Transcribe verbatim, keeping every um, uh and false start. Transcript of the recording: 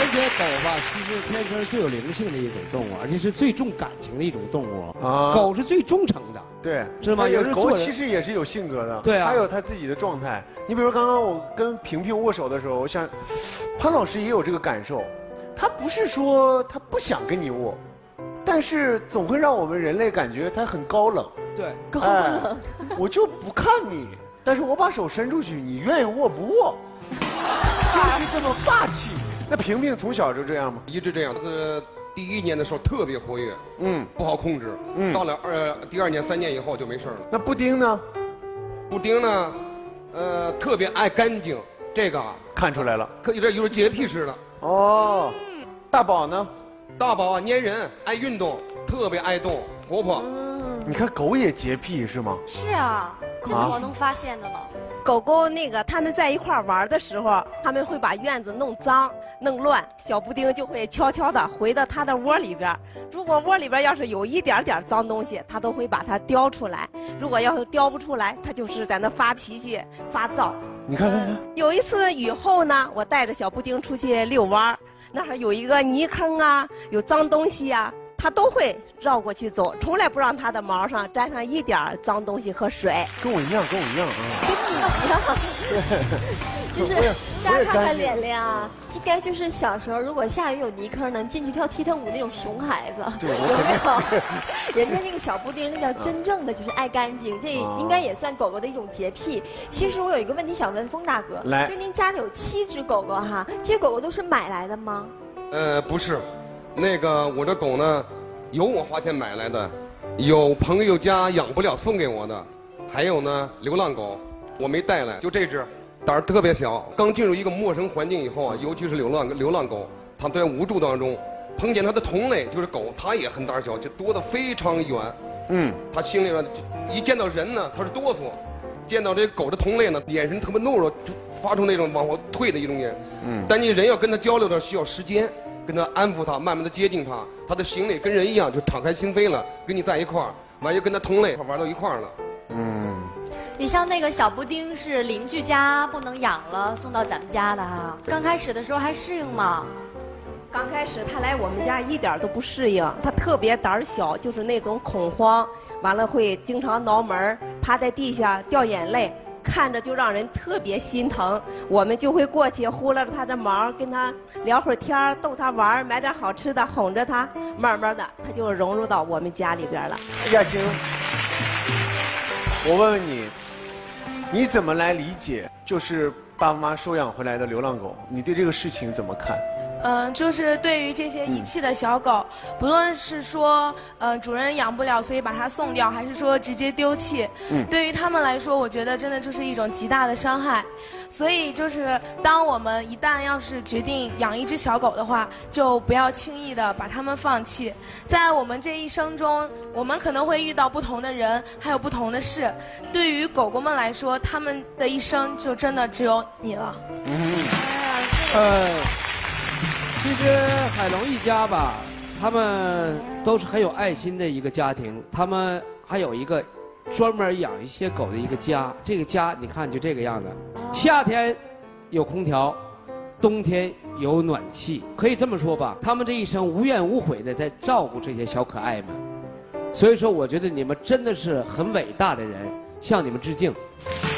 而且狗吧，其实天生最有灵性的一种动物，而且是最重感情的一种动物。啊，狗是最忠诚的， 对， 知道吗？有狗其实也是有性格的， 对啊， 它有它自己的状态。你比如刚刚我跟萍萍握手的时候，我想，潘老师也有这个感受，他不是说他不想跟你握，但是总会让我们人类感觉他很高冷。 对， 高冷， 我就不看你，但是我把手伸出去，你愿意握不握？就是这么霸气。那萍萍从小就这样吗？ 一直这样。呃，第一年的时候特别活跃， 嗯， 不好控制。嗯，到了二第二年、三年以后就没事了。 那布丁呢？ 布丁呢，呃，特别爱干净，这个看出来了， 可有点有点洁癖似的。 哦，大宝呢？ 大宝啊，粘人，爱运动，特别爱动，活泼。 嗯，你看狗也洁癖是吗？ 是啊，这怎么能发现的呢？ 狗狗那个他们在一块玩的时候，他们会把院子弄脏、弄乱，小布丁就会悄悄地回到它的窝里边。如果窝里边要是有一点点脏东西，它都会把它叼出来。如果要是叼不出来，它就是在那发脾气、发燥。 你看看看。 有一次雨后呢，我带着小布丁出去遛弯，那儿有一个泥坑啊，有脏东西啊。它都会绕过去走，从来不让它的毛上沾上一点脏东西和水。 跟我一样，跟我一样啊！ 跟你一样，对，就是大家看看脸脸啊，应该就是小时候如果下雨有泥坑，能进去跳踢踏舞那种熊孩子， 对， 有没有？人家那个小布丁那叫真正的就是爱干净，这应该也算狗狗的一种洁癖。其实我有一个问题想问风大哥， 来， 就您家里有七只狗狗哈，这些狗狗都是买来的吗？ 呃，不是。那个我这狗呢，有我花钱买来的，有朋友家养不了送给我的，还有呢流浪狗，我没带来，就这只，胆儿特别小。刚进入一个陌生环境以后啊，尤其是流浪流浪狗，它在无助当中，碰见它的同类就是狗，它也很胆小，就躲得非常远。嗯，它心里边一见到人呢，它是哆嗦；见到这狗的同类呢，眼神特别懦弱，就发出那种往后退的一种眼。嗯，但你人要跟它交流的需要时间。跟他安抚他，慢慢的接近他，他的心里跟人一样，就敞开心扉了，跟你在一块儿，完又跟他同类玩到一块儿了。嗯， 你像那个小布丁是邻居家不能养了，送到咱们家的哈。刚开始的时候还适应吗？ 刚开始他来我们家一点都不适应，他特别胆小，就是那种恐慌，完了会经常挠门，趴在地下掉眼泪。看着就让人特别心疼，我们就会过去呼勒着他的毛，跟他聊会儿天，逗他玩，买点好吃的哄着他，慢慢的他就融入到我们家里边了。 亚青，我问问你，你怎么来理解就是爸妈收养回来的流浪狗？你对这个事情怎么看？ 嗯，就是对于这些遗弃的小狗，不论是说，呃，主人养不了，所以把它送掉，还是说直接丢弃，嗯，对于他们来说，我觉得真的就是一种极大的伤害。所以，就是当我们一旦要是决定养一只小狗的话，就不要轻易的把它们放弃。在我们这一生中，我们可能会遇到不同的人，还有不同的事。对于狗狗们来说，他们的一生就真的只有你了。嗯， 呃。其实海龙一家吧，他们都是很有爱心的一个家庭。他们还有一个专门养一些狗的一个家。这个家你看就这个样子，夏天有空调，冬天有暖气。可以这么说吧，他们这一生无怨无悔的在照顾这些小可爱们。所以说，我觉得你们真的是很伟大的人，向你们致敬。